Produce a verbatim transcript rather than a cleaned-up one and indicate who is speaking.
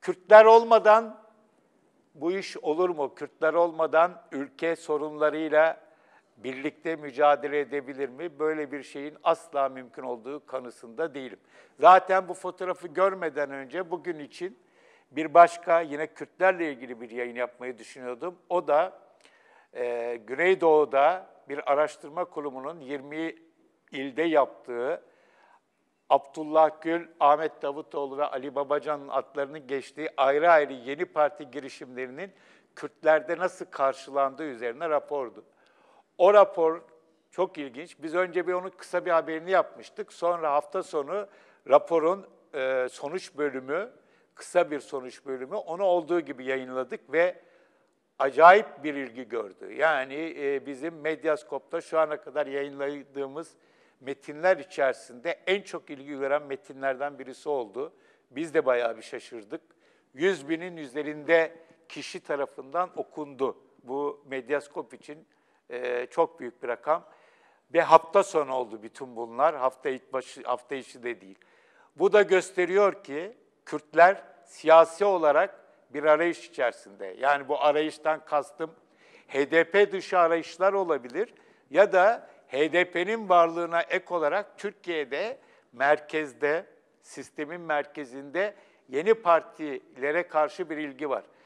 Speaker 1: Kürtler olmadan bu iş olur mu? Kürtler olmadan ülke sorunlarıyla birlikte mücadele edebilir mi? Böyle bir şeyin asla mümkün olduğu kanısında değilim. Zaten bu fotoğrafı görmeden önce bugün için bir başka yine Kürtlerle ilgili bir yayın yapmayı düşünüyordum. O da e, Güneydoğu'da bir araştırma kurumunun yirmi ilde yaptığı, Abdullah Gül, Ahmet Davutoğlu ve Ali Babacan'ın adlarının geçtiği ayrı ayrı yeni parti girişimlerinin Kürtlerde nasıl karşılandığı üzerine rapordu. O rapor çok ilginç. Biz önce bir onun kısa bir haberini yapmıştık. Sonra hafta sonu raporun e, sonuç bölümü, kısa bir sonuç bölümü, onu olduğu gibi yayınladık ve acayip bir ilgi gördü. Yani e, bizim Medyaskop'ta şu ana kadar yayınladığımız metinler içerisinde en çok ilgi gören metinlerden birisi oldu. Biz de bayağı bir şaşırdık. Yüz binin üzerinde kişi tarafından okundu. Bu Medyaskop için e, çok büyük bir rakam. Ve hafta sonu oldu bütün bunlar. Hafta ilk başı, hafta içi de değil. Bu da gösteriyor ki Kürtler siyasi olarak bir arayış içerisinde. Yani bu arayıştan kastım H D P dışı arayışlar olabilir ya da H D P'nin varlığına ek olarak Türkiye'de merkezde, sistemin merkezinde yeni partilere karşı bir ilgi var.